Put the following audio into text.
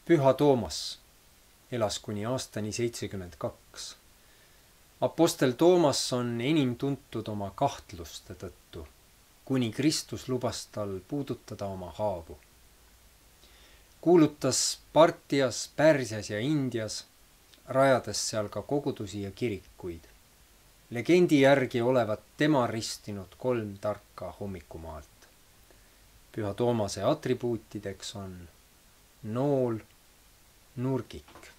Püha Toomas elas kuni aastani 72. Apostel Toomas on enim tuntud oma kahtluste tõttu, kuni Kristus lubas tal puudutada oma haavu. Kuulutas Partias, Pärsias ja Indias, rajades seal ka kogudusi ja kirikuid. Legendi järgi olevat tema ristinud 3 tarka hommikumaalt. Püha Toomase atribuutideks on nool, nurgik